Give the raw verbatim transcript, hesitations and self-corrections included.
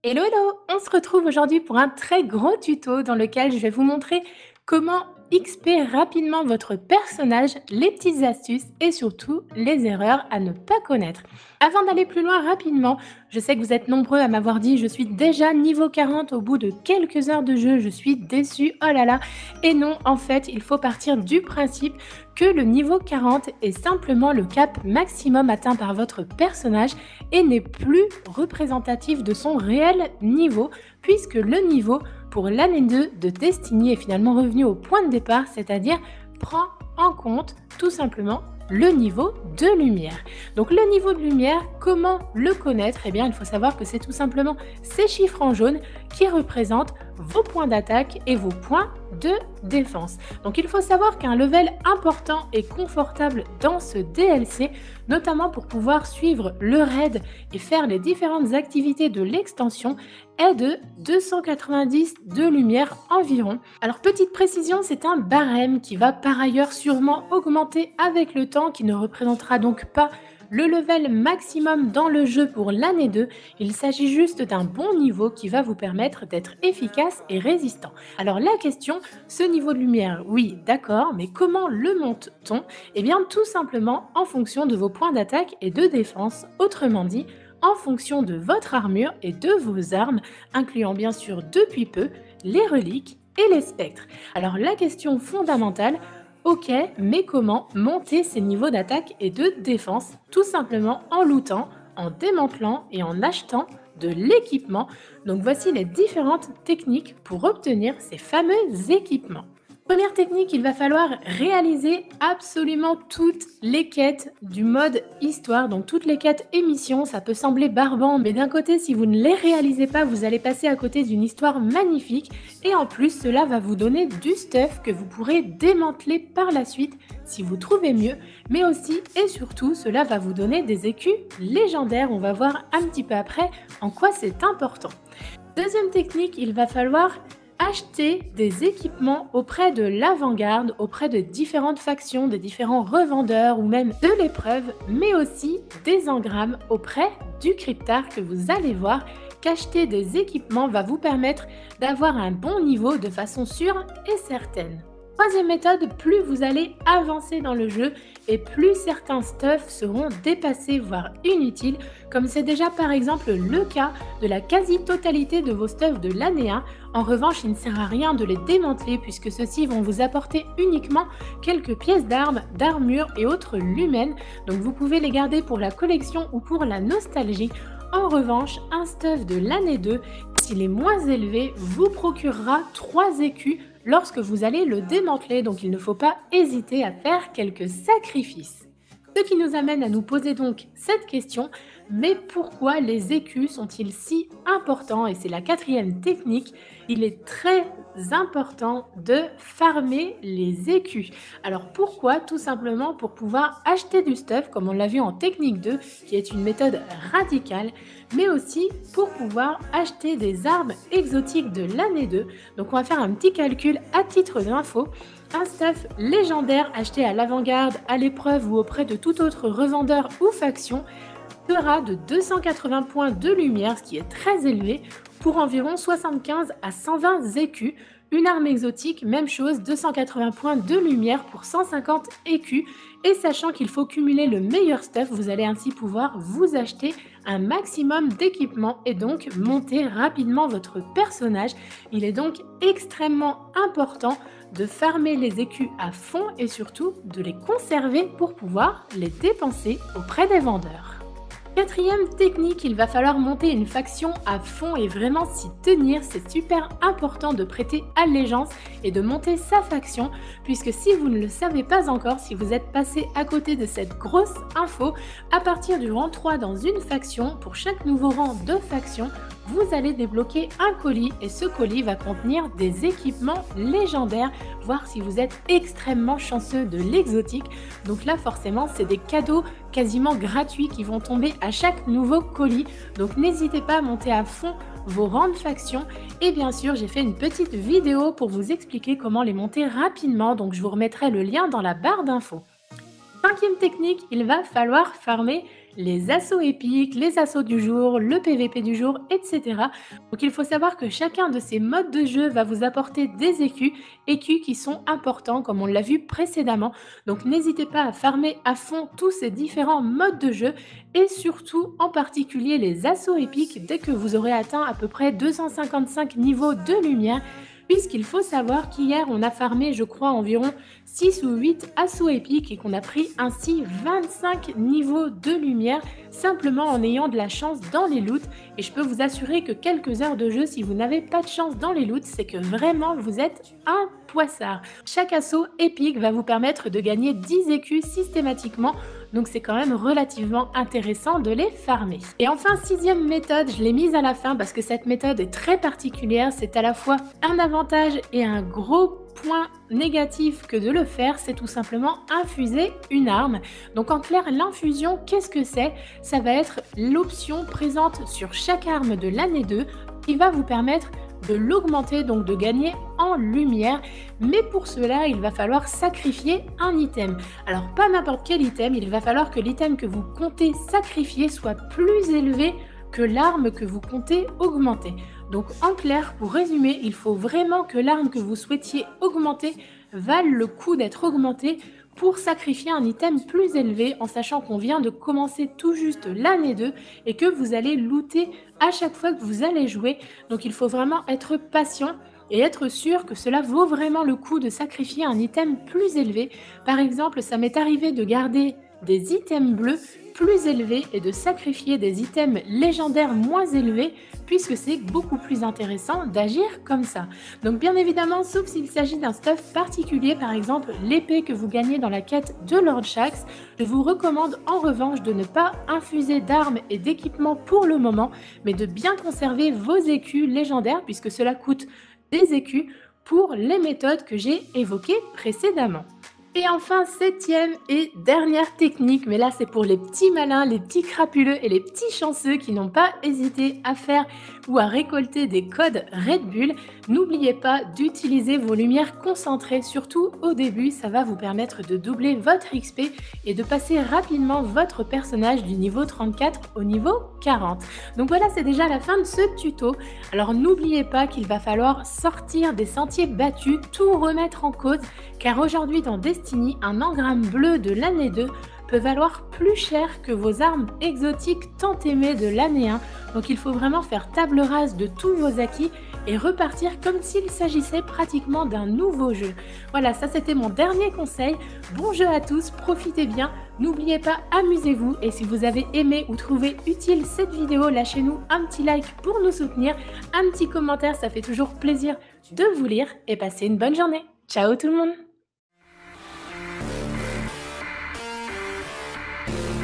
Hello, hello! On se retrouve aujourd'hui pour un très gros tuto dans lequel je vais vous montrer comment X P rapidement votre personnage, les petites astuces et surtout les erreurs à ne pas connaître. Avant d'aller plus loin rapidement, je sais que vous êtes nombreux à m'avoir dit je suis déjà niveau quarante au bout de quelques heures de jeu, je suis déçue, oh là là. Et non, en fait, il faut partir du principe que le niveau quarante est simplement le cap maximum atteint par votre personnage et n'est plus représentatif de son réel niveau, puisque le niveau pour l'année deux de Destiny est finalement revenu au point de départ, c'est-à-dire prend en compte tout simplement le niveau de lumière. Donc le niveau de lumière, comment le connaître? Eh bien, il faut savoir que c'est tout simplement ces chiffres en jaune qui représentent vos points d'attaque et vos points de défense. Donc il faut savoir qu'un level important et confortable dans ce D L C, notamment pour pouvoir suivre le raid et faire les différentes activités de l'extension, est de deux cent quatre-vingt-dix de lumière environ. Alors petite précision, c'est un barème qui va par ailleurs sûrement augmenter avec le temps, qui ne représentera donc pas le level maximum dans le jeu pour l'année deux, il s'agit juste d'un bon niveau qui va vous permettre d'être efficace et résistant. Alors la question, ce niveau de lumière, oui d'accord, mais comment le monte-t-on? Eh bien tout simplement en fonction de vos points d'attaque et de défense, autrement dit, en fonction de votre armure et de vos armes, incluant bien sûr depuis peu les reliques et les spectres. Alors la question fondamentale, ok, mais comment monter ces niveaux d'attaque et de défense? Tout simplement en lootant, en démantelant et en achetant de l'équipement. Donc voici les différentes techniques pour obtenir ces fameux équipements. Première technique, il va falloir réaliser absolument toutes les quêtes du mode histoire, donc toutes les quêtes émissions. Ça peut sembler barbant, mais d'un côté, si vous ne les réalisez pas, vous allez passer à côté d'une histoire magnifique. Et en plus, cela va vous donner du stuff que vous pourrez démanteler par la suite si vous trouvez mieux. Mais aussi et surtout, cela va vous donner des écus légendaires. On va voir un petit peu après en quoi c'est important. Deuxième technique, il va falloir acheter des équipements auprès de l'avant-garde, auprès de différentes factions, des différents revendeurs ou même de l'épreuve, mais aussi des engrammes auprès du cryptard que vous allez voir qu'acheter des équipements va vous permettre d'avoir un bon niveau de façon sûre et certaine. Troisième méthode, plus vous allez avancer dans le jeu et plus certains stuffs seront dépassés voire inutiles, comme c'est déjà par exemple le cas de la quasi-totalité de vos stuffs de l'année un. En revanche, il ne sert à rien de les démanteler puisque ceux-ci vont vous apporter uniquement quelques pièces d'armes, d'armure et autres lumens, donc vous pouvez les garder pour la collection ou pour la nostalgie. En revanche, un stuff de l'année deux, s'il est moins élevé, vous procurera trois écus lorsque vous allez le démanteler, donc il ne faut pas hésiter à faire quelques sacrifices. Ce qui nous amène à nous poser donc cette question, mais pourquoi les écus sont-ils si importants? Et c'est la quatrième technique, il est très important de farmer les écus. Alors pourquoi? Tout simplement pour pouvoir acheter du stuff, comme on l'a vu en technique deux, qui est une méthode radicale, mais aussi pour pouvoir acheter des armes exotiques de l'année deux. Donc on va faire un petit calcul à titre d'info. Un stuff légendaire acheté à l'avant-garde, à l'épreuve ou auprès de tout autre revendeur ou faction sera de deux cent quatre-vingts points de lumière, ce qui est très élevé, pour environ soixante-quinze à cent vingt écus. Une arme exotique, même chose, deux cent quatre-vingts points de lumière pour cent cinquante écus. Et sachant qu'il faut cumuler le meilleur stuff, vous allez ainsi pouvoir vous acheter un maximum d'équipements et donc monter rapidement votre personnage. Il est donc extrêmement important de farmer les écus à fond et surtout de les conserver pour pouvoir les dépenser auprès des vendeurs. Quatrième technique, il va falloir monter une faction à fond et vraiment s'y tenir. C'est super important de prêter allégeance et de monter sa faction, puisque si vous ne le savez pas encore, si vous êtes passé à côté de cette grosse info, à partir du rang trois dans une faction, pour chaque nouveau rang de faction, vous allez débloquer un colis et ce colis va contenir des équipements légendaires, voire si vous êtes extrêmement chanceux de l'exotique. Donc là forcément c'est des cadeaux quasiment gratuits qui vont tomber à chaque nouveau colis. Donc n'hésitez pas à monter à fond vos rangs de faction et bien sûr j'ai fait une petite vidéo pour vous expliquer comment les monter rapidement, donc je vous remettrai le lien dans la barre d'infos. Cinquième technique, il va falloir farmer les assauts épiques, les assauts du jour, le P V P du jour, et cetera. Donc il faut savoir que chacun de ces modes de jeu va vous apporter des écus, écus qui sont importants comme on l'a vu précédemment. Donc n'hésitez pas à farmer à fond tous ces différents modes de jeu et surtout en particulier les assauts épiques dès que vous aurez atteint à peu près deux cent cinquante-cinq niveaux de lumière, puisqu'il faut savoir qu'hier on a farmé je crois environ six ou huit assauts épiques et qu'on a pris ainsi vingt-cinq niveaux de lumière simplement en ayant de la chance dans les loots. Et je peux vous assurer que quelques heures de jeu, si vous n'avez pas de chance dans les loots, c'est que vraiment vous êtes un poissard. Chaque assaut épique va vous permettre de gagner dix écus systématiquement, donc c'est quand même relativement intéressant de les farmer. Et enfin, sixième méthode, je l'ai mise à la fin parce que cette méthode est très particulière, c'est à la fois un avantage et un gros point négatif que de le faire, c'est tout simplement infuser une arme. Donc en clair, l'infusion, qu'est-ce que c'est? Ça va être l'option présente sur chaque arme de l'année deux qui va vous permettre de l'augmenter, donc de gagner en lumière, mais pour cela il va falloir sacrifier un item. Alors pas n'importe quel item, il va falloir que l'item que vous comptez sacrifier soit plus élevé que l'arme que vous comptez augmenter. Donc en clair, pour résumer, il faut vraiment que l'arme que vous souhaitiez augmenter vale le coup d'être augmentée pour sacrifier un item plus élevé, en sachant qu'on vient de commencer tout juste l'année deux et que vous allez looter à chaque fois que vous allez jouer. Donc il faut vraiment être patient et être sûr que cela vaut vraiment le coup de sacrifier un item plus élevé. Par exemple, ça m'est arrivé de garder des items bleus plus élevés et de sacrifier des items légendaires moins élevés, puisque c'est beaucoup plus intéressant d'agir comme ça. Donc bien évidemment, sauf s'il s'agit d'un stuff particulier, par exemple l'épée que vous gagnez dans la quête de Lord Shaxx, je vous recommande en revanche de ne pas infuser d'armes et d'équipements pour le moment, mais de bien conserver vos écus légendaires, puisque cela coûte des écus pour les méthodes que j'ai évoquées précédemment. Et enfin, septième et dernière technique, mais là c'est pour les petits malins, les petits crapuleux et les petits chanceux qui n'ont pas hésité à faire ou à récolter des codes Red Bull. N'oubliez pas d'utiliser vos lumières concentrées, surtout au début, ça va vous permettre de doubler votre X P et de passer rapidement votre personnage du niveau trente-quatre au niveau quarante. Donc voilà, c'est déjà la fin de ce tuto. Alors n'oubliez pas qu'il va falloir sortir des sentiers battus, tout remettre en cause, car aujourd'hui dans Destiny, un engramme bleu de l'année deux peut valoir plus cher que vos armes exotiques tant aimées de l'année un. Donc il faut vraiment faire table rase de tous vos acquis et repartir comme s'il s'agissait pratiquement d'un nouveau jeu. Voilà, ça c'était mon dernier conseil. Bon jeu à tous, profitez bien, n'oubliez pas, amusez-vous, et si vous avez aimé ou trouvé utile cette vidéo, lâchez-nous un petit like pour nous soutenir, un petit commentaire, ça fait toujours plaisir de vous lire, et passez une bonne journée. Ciao tout le monde!